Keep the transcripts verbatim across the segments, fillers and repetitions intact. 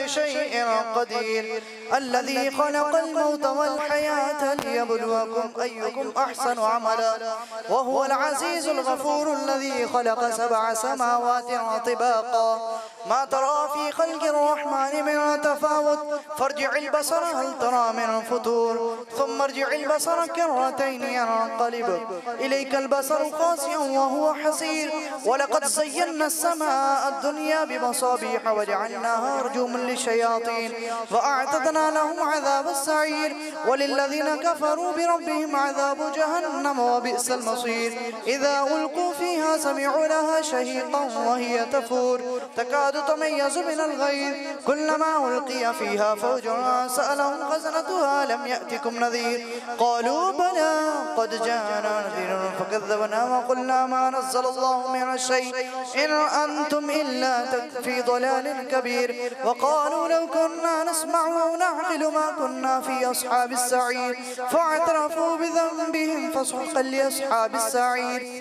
كل شيء قدير الذي خلق الموت والحياة ليبلوكم أيكم أحسن عملا وهو العزيز الغفور الذي خلق سبع سماوات طباقا ما ترى في خلق الرحمن من تفاوت فارجع البصر هل ترى من فطور ثم ارجع البصر كرتين ينقلب إليك البصر خاسئا وهو حسير ولقد زينا السماء الدنيا بمصابيح وجعلناها رجوما للشياطين وأعتدنا لهم عذاب السعير وللذين كفروا بربهم عذاب جهنم وبئس المصير إذا ألقوا فيها سمعوا لها شهيقا وهي تفور تكاد تميز من الغيظ كلما ألقي فيها فوج سألهم خزنتها لم يأتكم نذير قالوا بلى قد جاءنا نذير فكذبنا وقلنا ما نزل الله من شيء إن أنتم إلا في ضلال كبير وقالوا لو كنا نسمع أو نعقل ما كنا في أصحاب السعير فاعترفوا بذنبهم فسحقا لأصحاب السعير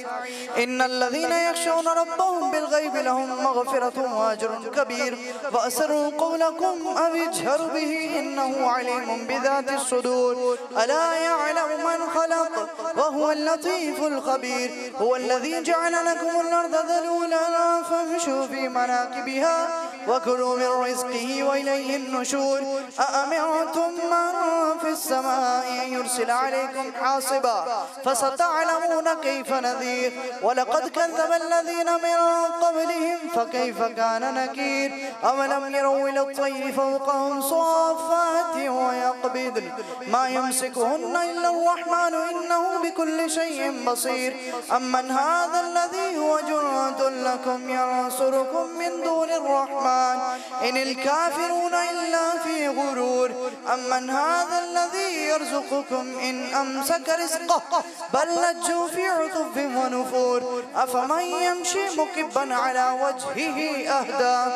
إن الذين يخشون ربهم بالغيب لهم مغفرة وأجر كبير وأسروا قولكم أو اجهروا به إنه عليم بذات الصدور ألا يعلم من خلق وهو اللطيف الخبير هو الذي جعل لكم الأرض ذلولا فامشوا في مناكبها وكلوا من رزقه وإليه النشور أأمنتم من في السماء أن يرسل عليكم حاصبا فستعلمون كيف نذير ولقد كذب الذين من قبلهم فكيف كان نكير أولم يروا إلى الطير فوقهم صافات ويقبضن ما يمسكهن إلا الرحمن إنه بكل شيء بصير أمن هذا الذي هو جند لكم ينصركم من دون الرحمن إن الكافرون إلا في غرور أمن هذا الذي يرزقكم إن أمسك رزقه بل لجوا في عتب ونفور أفمن يمشي مكبا على وجهه أهدى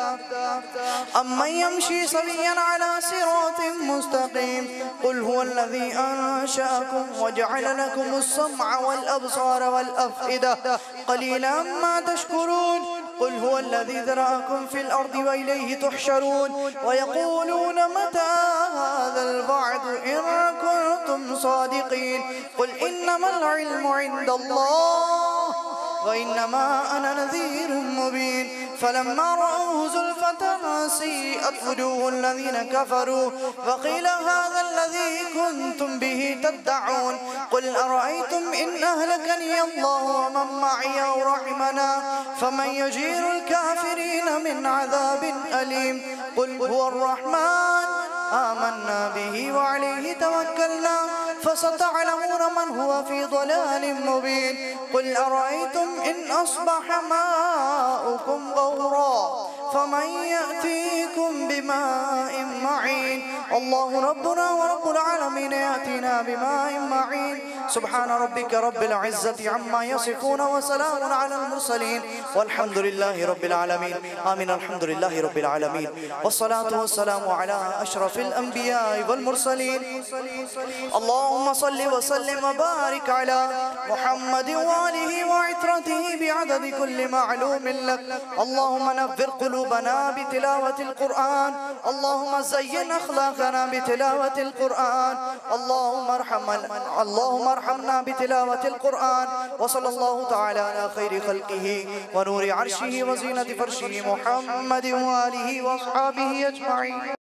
أمن يمشي سويا على صراط مستقيم قل هو الذي أنشأكم وجعل لكم السمع والأبصار والأفئدة قليلا ما تشكرون قل هو الذي ذرأكم في الأرض وإليه تحشرون ويقولون متى هذا الوعد إن كنتم صادقين قل إنما العلم عند الله وإنما أنا نذير مبين فلما رأوه زلفة سيئت وجوه الذين كفروا وقيل هذا الذي كنتم به تدعون قل أرأيتم إن أهلكني الله ومن معي أو رحمنا فمن يجير الكافرين من عذاب أليم قل هو الرحمن آمنا به وعليه توكلنا فستعلمون من هو في ضلال مبين قل أرأيتم إن أصبح ماؤكم غورا فمن يأتيكم بماء معين الله ربنا ورب العالمين يأتينا بماء معين سبحان ربك رب العزة عما يصفون وسلام على المرسلين والحمد لله رب العالمين آمين الحمد لله رب العالمين والصلاة والسلام على أشرف الأنبياء والمرسلين اللهم صل وسلم وبارك على محمد وآله وعترته بعدد كل معلوم لك اللهم نفر قلوبنا بتلاوة القرآن اللهم زين أخلاقنا بتلاوة القرآن اللهم ارحمنا اللهم ارحمنا بتلاوة القرآن وصلى الله تعالى على خير خلقه ونور عرشه وزينة فرشه محمد وآله وأصحابه أجمعين.